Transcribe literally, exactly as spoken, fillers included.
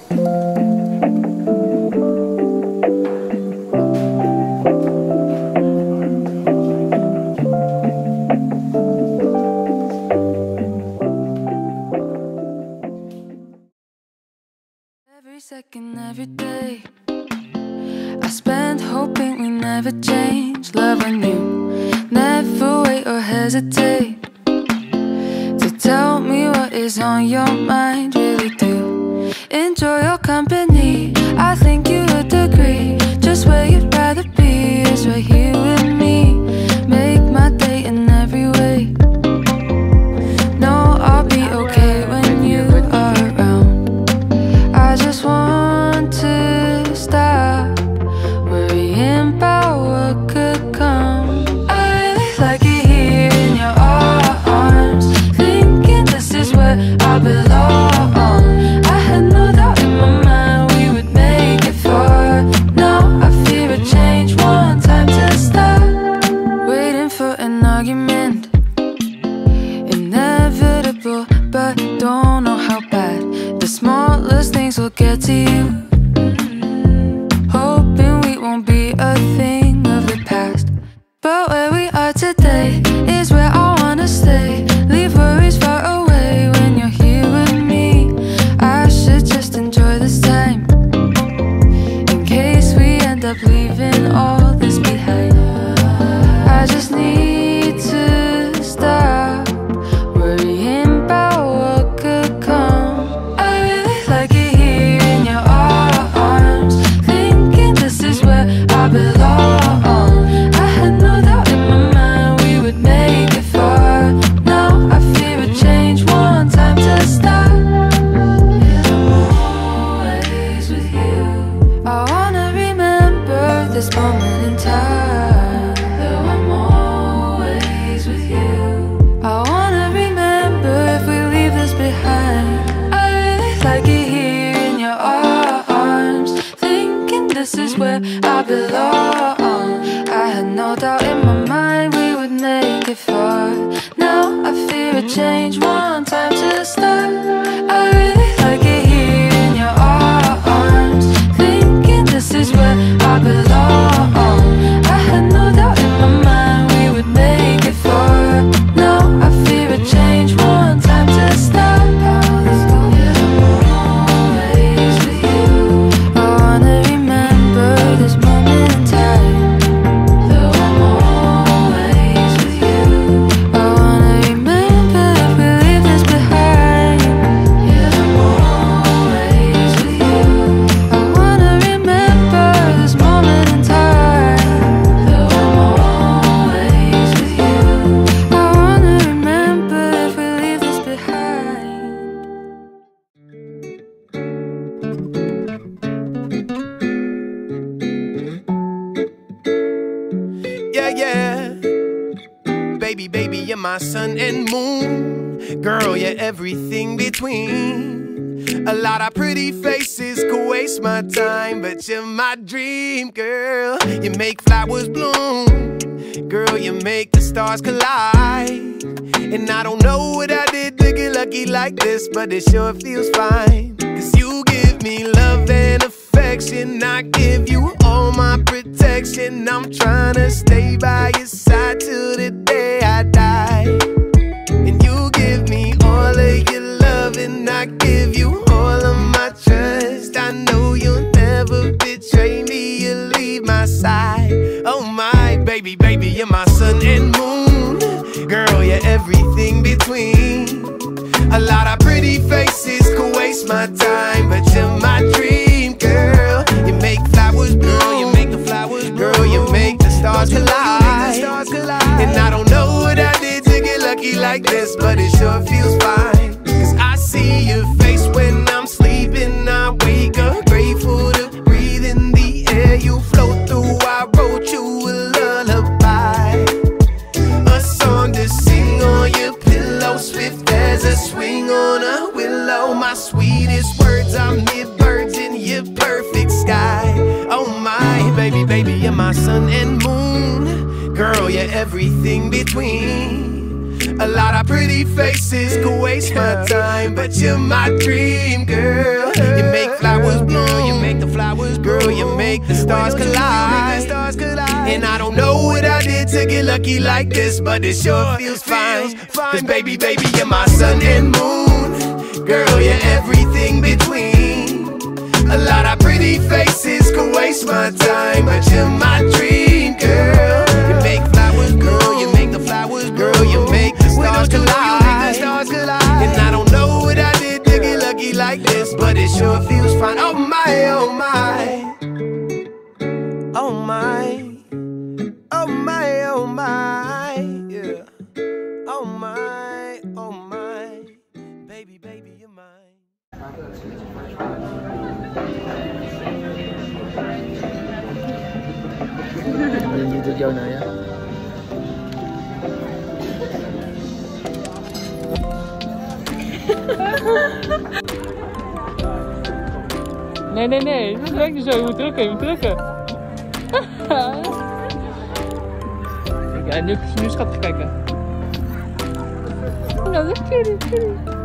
Every second, every day, I spend hoping we never change. Love on you, never wait or hesitate to tell me what is on your mind. Really do enjoy your company, I think you would agree. Just where you'd rather be is right here with me. Make my day in every way. No, I'll be okay when you are around. I just want to stop worrying about what could come. I really like it here in your arms, thinking this is where I belong. I had no doubt in my mind we would make it far. Now I fear a change, one time to stop waiting for an argument. Inevitable, but don't know how bad the smallest things will get to you. Hoping we won't be a thing of the past, but where we are today is where I wanna stay. Leave worries far away when you're here with me. I should just enjoy this time, in case we end up leaving all this behind. I just need to stop worrying about what could come. I really like it here in your arms, thinking this is where I belong. I had no doubt in my mind we would make it far. Now I fear a change, one time to stop. I'm always with you. I wanna remember this moment in time. Though I'm always with you. I wanna remember if we leave this behind. I really like it here in your arms, thinking this is where I belong. I had no doubt in my mind we would make it far. Now I fear a change, one time to start. I really like it here in your arms, thinking this is where I belong. I had no doubt in my mind we would make it far. Now I fear a change, one time to stop. Yeah, I'm always with you. I wanna remember this moment in time. Though I'm always with you. I wanna remember if we leave this behind. Yeah, I'm always with you. I wanna remember this moment in time. Though I'm always with you. I wanna remember if we leave this behind. Yeah, yeah. Baby, baby, you're my sun and moon. Girl, you're everything between. A lot of pretty faces could waste my time, but you're my dream, girl. You make flowers bloom. Girl, you make the stars collide. And I don't know what I did to get lucky like this, but it sure feels fine. Cause you give me love and affection, I give you all my protection. I'm trying to stay by your side till the day I die. And you give me all of your love and I give you all of my trust. I know you'll never betray me, you'll leave my side. Oh my baby, baby, you're my sun and moon. Girl, you're everything between. A lot of pretty faces could waste my time, but you're my dream, girl. You make flowers bloom, you make the flowers bloom. Girl, you make the stars collide. And I don't know what I did to get lucky like this, but it sure feels fine. Cause I see your face when I'm sleeping. I wake up grateful to breathe in the air you float through. I wrote you a lullaby, a song to sing on your pillow, swift as a swing on a willow. My sweetest words are mid-birds in your perfect sky. Oh my baby, baby, you're my sun and moon. Girl, you're everything between. A lot of pretty faces could waste my time, but you're my dream, girl. You make flowers The stars collide, the stars collide. And I don't know what I did to get lucky like this, but it sure feels fine. Cause baby, baby, you're my sun and moon. Girl, you're everything between. A lot of pretty faces could waste my time, but you're my dream, girl. You make flowers, girl, you make the flowers, girl. You make the stars collide, the stars collide. And I don't know what I did to get lucky like this, but it sure feels fine. Oh my, oh my. Oh my, oh my, oh my, yeah. Oh my, oh my, baby, baby, you're mine. Niligaw na yan. Nee, nee, nee. Dat werkt niet zo. Je moet drukken, je moet drukken. Ja, nu, nu schat te kijken. Nou, dat is cute, cute.